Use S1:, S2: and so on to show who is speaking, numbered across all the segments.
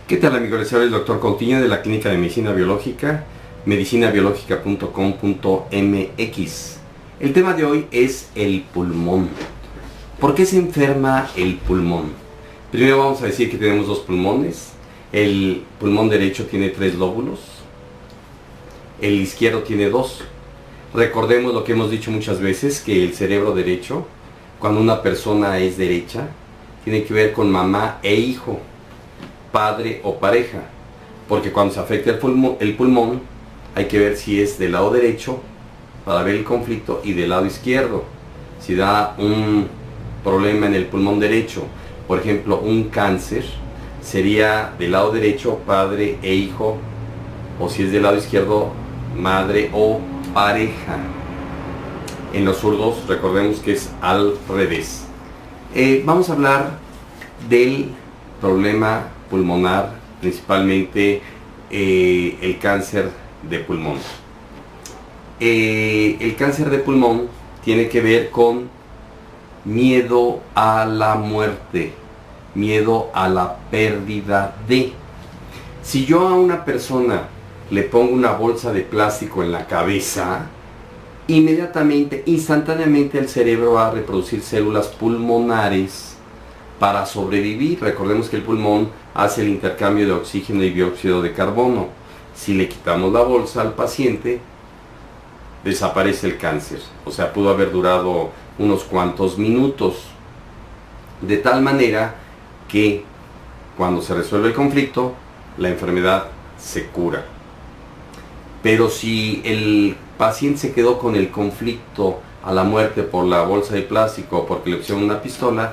S1: ¿Qué tal, amigos? Les habla el doctor Coutinho de la Clínica de Medicina Biológica, medicinabiológica.com.mx. El tema de hoy es el pulmón. ¿Por qué se enferma el pulmón? Primero vamos a decir que tenemos dos pulmones. El pulmón derecho tiene 3 lóbulos, el izquierdo tiene 2. Recordemos lo que hemos dicho muchas veces, que el cerebro derecho, cuando una persona es derecha, tiene que ver con mamá e hijo, padre o pareja, porque cuando se afecta el pulmón hay que ver si es del lado derecho para ver el conflicto y del lado izquierdo. Si da un problema en el pulmón derecho, por ejemplo un cáncer, sería del lado derecho padre e hijo, o si es del lado izquierdo madre o pareja. En los zurdos recordemos que es al revés. Vamos a hablar del problema pulmonar, principalmente el cáncer de pulmón. El cáncer de pulmón tiene que ver con miedo a la muerte, miedo a la pérdida de. Si yo a una persona le pongo una bolsa de plástico en la cabeza, inmediatamente, instantáneamente el cerebro va a reproducir células pulmonares para sobrevivir. Recordemos que el pulmón hace el intercambio de oxígeno y dióxido de carbono. Si le quitamos la bolsa al paciente, desaparece el cáncer. O sea, pudo haber durado unos cuantos minutos. De tal manera que cuando se resuelve el conflicto, la enfermedad se cura. Pero si el paciente se quedó con el conflicto a la muerte por la bolsa de plástico o porque le pusieron una pistola,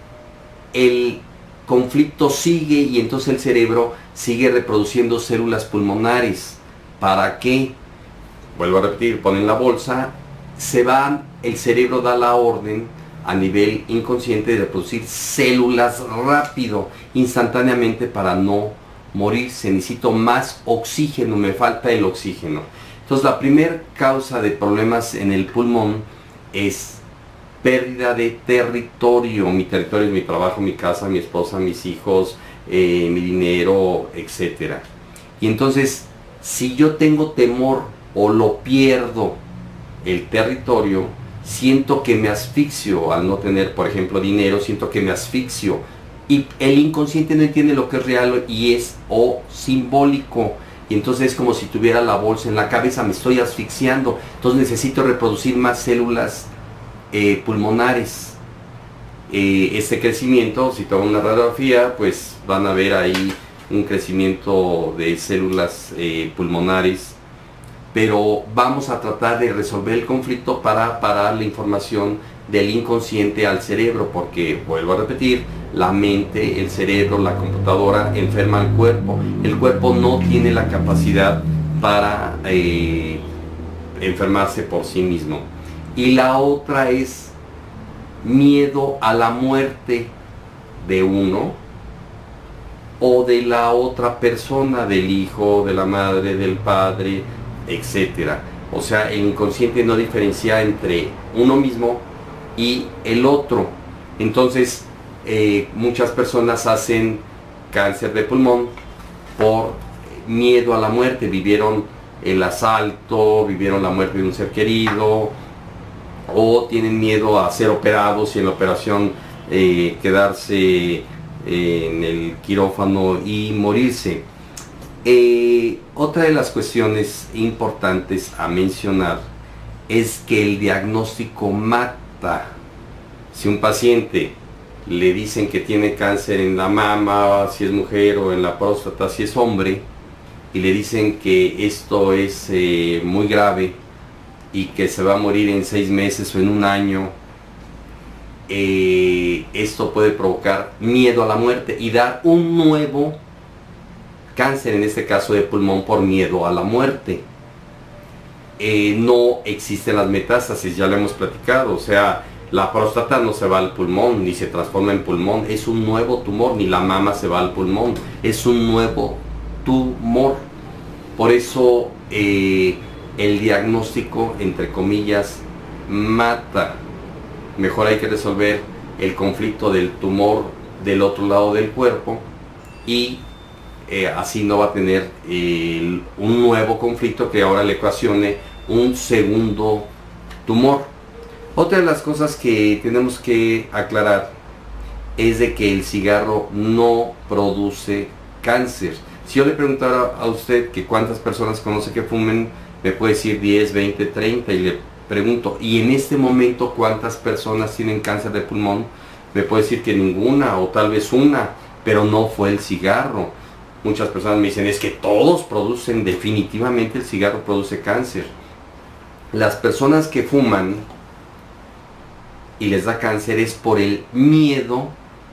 S1: el conflicto sigue y entonces el cerebro sigue reproduciendo células pulmonares. ¿Para qué? Vuelvo a repetir, ponen la bolsa, se van, el cerebro da la orden a nivel inconsciente de reproducir células rápido, instantáneamente, para no morirse. Necesito más oxígeno, me falta el oxígeno. Entonces la primera causa de problemas en el pulmón es pérdida de territorio. Mi territorio es mi trabajo, mi casa, mi esposa, mis hijos, mi dinero, etc. Y entonces, si yo tengo temor o lo pierdo el territorio, siento que me asfixio al no tener, por ejemplo, dinero, siento que me asfixio. Y el inconsciente no entiende lo que es real y es simbólico. Y entonces es como si tuviera la bolsa en la cabeza, me estoy asfixiando. Entonces necesito reproducir más células pulmonares. Este crecimiento, si toman una radiografía, pues van a ver ahí un crecimiento de células pulmonares. Pero vamos a tratar de resolver el conflicto para parar la información del inconsciente al cerebro, porque, vuelvo a repetir, la mente, el cerebro, la computadora enferma al cuerpo. El cuerpo no tiene la capacidad para enfermarse por sí mismo. Y la otra es miedo a la muerte de uno o de la otra persona, del hijo, de la madre, del padre, etcétera. O sea, el inconsciente no diferencia entre uno mismo y el otro. Entonces muchas personas hacen cáncer de pulmón por miedo a la muerte. Vivieron el asalto, vivieron la muerte de un ser querido, o tienen miedo a ser operados y en la operación quedarse en el quirófano y morirse. Otra de las cuestiones importantes a mencionar es que el diagnóstico mata. Si un paciente le dicen que tiene cáncer en la mama, si es mujer, o en la próstata, si es hombre, y le dicen que esto es muy grave y que se va a morir en 6 meses o en 1 año, esto puede provocar miedo a la muerte y dar un nuevo cáncer, en este caso de pulmón, por miedo a la muerte. No existen las metástasis, ya lo hemos platicado. O sea, la próstata no se va al pulmón ni se transforma en pulmón, es un nuevo tumor. Ni la mama se va al pulmón, es un nuevo tumor. Por eso el diagnóstico, entre comillas, mata. Mejor hay que resolver el conflicto del tumor del otro lado del cuerpo y así no va a tener un nuevo conflicto que ahora le ocasione un segundo tumor. Otra de las cosas que tenemos que aclarar es de que el cigarro no produce cáncer. Si yo le preguntara a usted que cuántas personas conoce que fumen, me puede decir 10, 20, 30, y le pregunto, ¿y en este momento cuántas personas tienen cáncer de pulmón? Me puede decir que ninguna, o tal vez una, pero no fue el cigarro. Muchas personas me dicen, es que todos producen, definitivamente el cigarro produce cáncer. Las personas que fuman y les da cáncer es por el miedo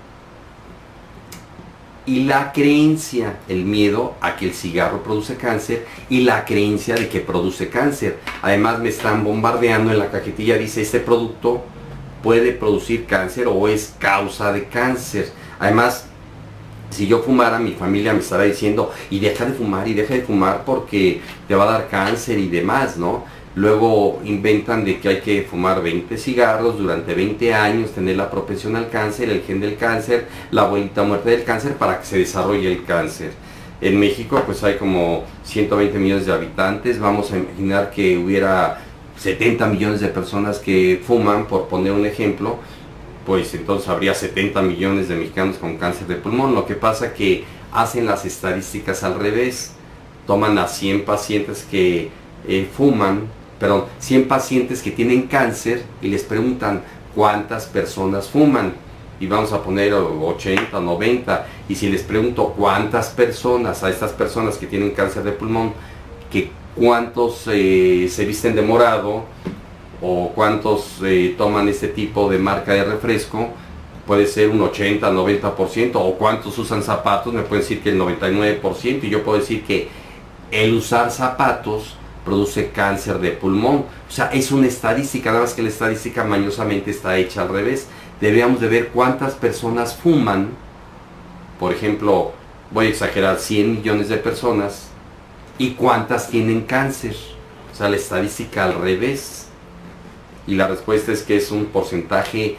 S1: y la creencia, el miedo a que el cigarro produce cáncer y la creencia de que produce cáncer. Además me están bombardeando en la cajetilla, dice, este producto puede producir cáncer o es causa de cáncer. Además, si yo fumara, mi familia me estará diciendo, y deja de fumar porque te va a dar cáncer y demás, ¿no? Luego inventan de que hay que fumar 20 cigarros durante 20 años, tener la propensión al cáncer, el gen del cáncer, la abuelita muerte del cáncer para que se desarrolle el cáncer. En México pues hay como 120 millones de habitantes, vamos a imaginar que hubiera 70 millones de personas que fuman, por poner un ejemplo, pues entonces habría 70 millones de mexicanos con cáncer de pulmón. Lo que pasa que hacen las estadísticas al revés, toman a 100 pacientes que fuman, 100 pacientes que tienen cáncer y les preguntan cuántas personas fuman, y vamos a poner 80, 90, y si les pregunto cuántas personas, a estas personas que tienen cáncer de pulmón, que cuántos se visten de morado, o cuántos toman este tipo de marca de refresco, puede ser un 80, 90%, o cuántos usan zapatos, me pueden decir que el 99%, y yo puedo decir que el usar zapatos produce cáncer de pulmón. O sea, es una estadística, nada más que la estadística mañosamente está hecha al revés. Deberíamos de ver cuántas personas fuman. Por ejemplo, voy a exagerar, 100 millones de personas, y cuántas tienen cáncer. O sea, la estadística al revés. Y la respuesta es que es un porcentaje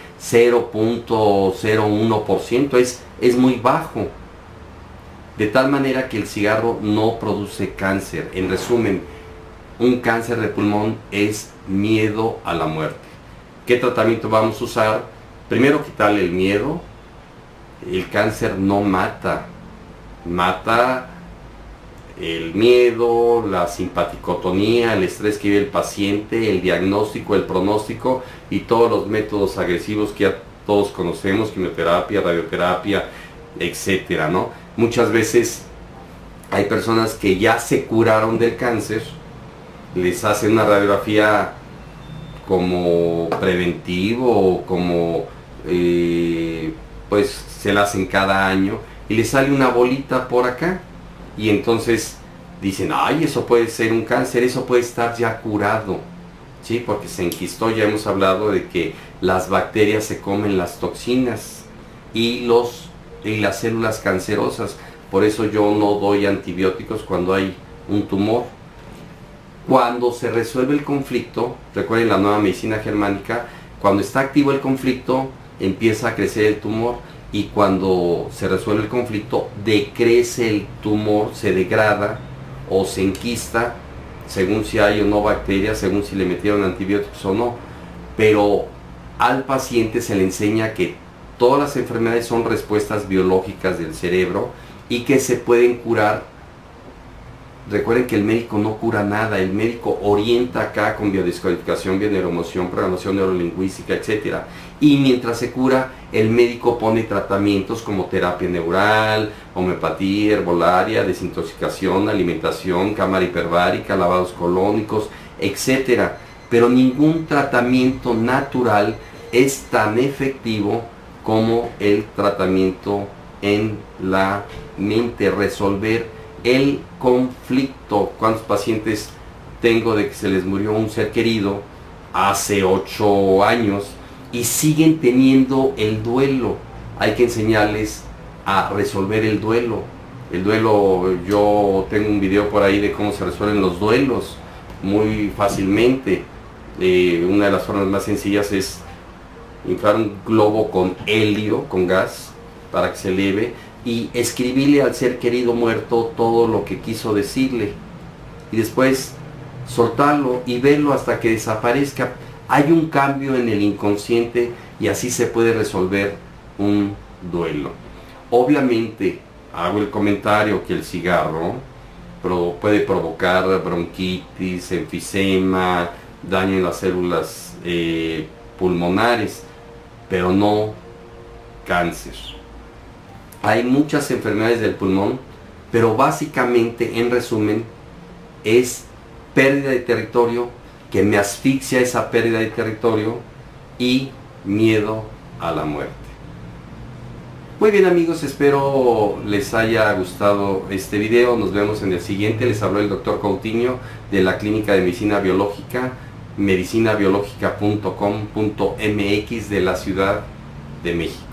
S1: 0.01%, es muy bajo. De tal manera que el cigarro no produce cáncer. En resumen, un cáncer de pulmón es miedo a la muerte. ¿Qué tratamiento vamos a usar? Primero, quitarle el miedo. El cáncer no mata. Mata el miedo, la simpaticotonía, el estrés que vive el paciente, el diagnóstico, el pronóstico y todos los métodos agresivos que ya todos conocemos, quimioterapia, radioterapia, etcétera, ¿no? Muchas veces hay personas que ya se curaron del cáncer, les hacen una radiografía como preventivo, como pues se la hacen cada año y les sale una bolita por acá, y entonces dicen, ay, eso puede ser un cáncer, eso puede estar ya curado, ¿sí? Porque se enquistó. Ya hemos hablado de que las bacterias se comen las toxinas y las células cancerosas. Por eso yo no doy antibióticos cuando hay un tumor. Cuando se resuelve el conflicto, recuerden la nueva medicina germánica, cuando está activo el conflicto empieza a crecer el tumor, y cuando se resuelve el conflicto decrece el tumor, se degrada o se enquista, según si hay o no bacterias, según si le metieron antibióticos o no. Pero al paciente se le enseña que todas las enfermedades son respuestas biológicas del cerebro y que se pueden curar. Recuerden que el médico no cura nada, el médico orienta acá con biodescodificación, bioneuroemoción, programación neurolingüística, etc. Y mientras se cura, el médico pone tratamientos como terapia neural, homeopatía, herbolaria, desintoxicación, alimentación, cámara hiperbárica, lavados colónicos, etc. Pero ningún tratamiento natural es tan efectivo como el tratamiento en la mente, resolver el conflicto. ¿Cuántos pacientes tengo de que se les murió un ser querido hace 8 años y siguen teniendo el duelo? Hay que enseñarles a resolver el duelo. El duelo, yo tengo un video por ahí de cómo se resuelven los duelos muy fácilmente. Una de las formas más sencillas es inflar un globo con helio, con gas, para que se eleve, y escribirle al ser querido muerto todo lo que quiso decirle y después soltarlo y verlo hasta que desaparezca. Hay un cambio en el inconsciente y así se puede resolver un duelo. Obviamente hago el comentario que el cigarro puede provocar bronquitis, enfisema, daño en las células pulmonares, pero no cáncer. Hay muchas enfermedades del pulmón, pero básicamente, en resumen, es pérdida de territorio, que me asfixia esa pérdida de territorio, y miedo a la muerte. Muy bien amigos, espero les haya gustado este video. Nos vemos en el siguiente. Les habló el Dr. Coutinho de la Clínica de Medicina Biológica, medicinabiológica.com.mx de la Ciudad de México.